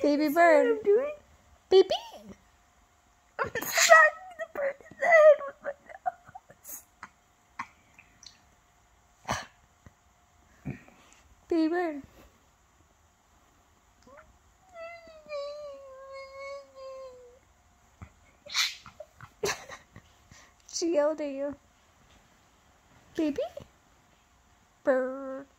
Baby bird. What I'm doing? Baby. I'm smacking the bird in the head with my nose. Baby bird. She yelled at you. Baby bird.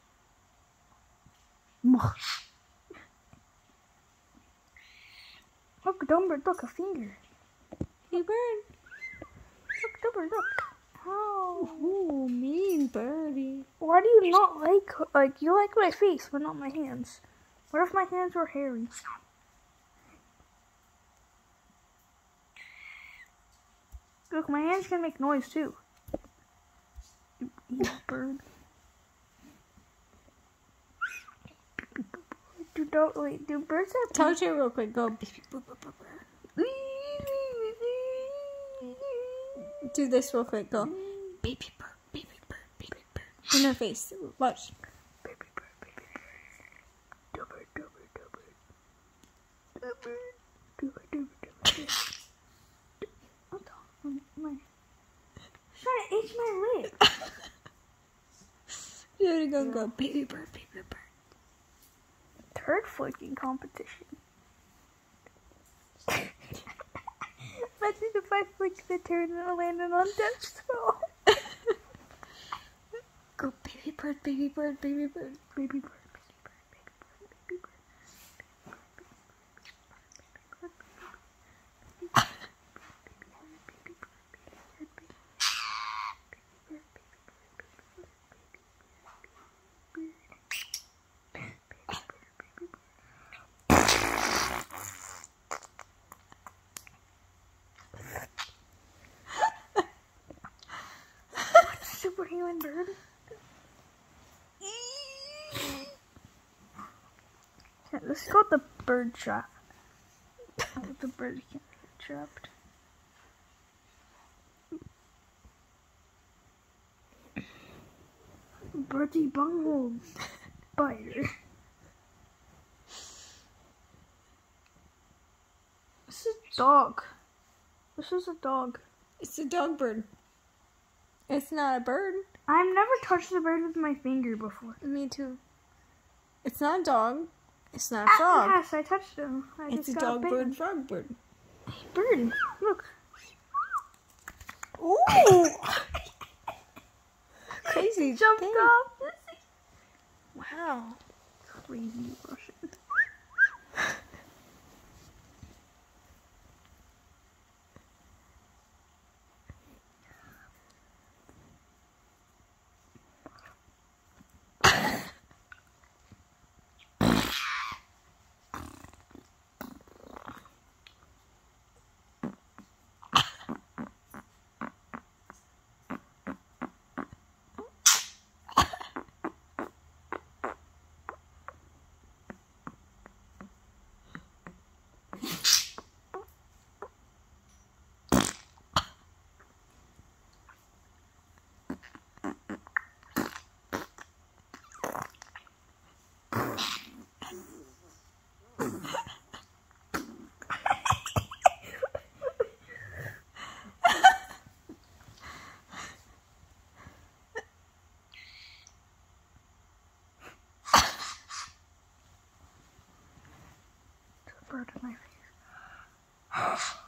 Look, Dumbbird, look, a finger. Hey bird. Look, Dumbbird, look. Oh. Ooh, mean birdie. Why do you not like, you like my face, but not my hands? What if my hands were hairy? Look, my hands can make noise too. You evil bird. Wait, do birds have Touch it real quick. Go. Do this real quick. Go. Baby bird, baby bird, baby bird. In her face. Watch. Baby bird, baby bird. Dumbbird, Dumbbird, Dumbbird. Dumbbird, Dumbbird, Dumbbird, Dumbbird. What the? Trying to itch my lip. You're gonna go. Baby bird, baby bird. Turd flicking competition. Imagine if I flicked the turd and it landed on Death's skull. Go, baby bird, baby bird, baby bird, Baby bird, baby bird, baby bird, baby bird. Superhuman bird. Yeah, this is called the bird trap. The bird can't get trapped. Birdie bunghole biter. This is a dog. This is a dog. It's a dog bird. It's not a bird. I've never touched the bird with my finger before. Me too. It's not a dog. It's not a frog. Yes, I touched him. It's a dog bird, frog bird. Bird, look. Ooh! Crazy Jumped thing. off. Wow. Crazy Russian. Bird in my face.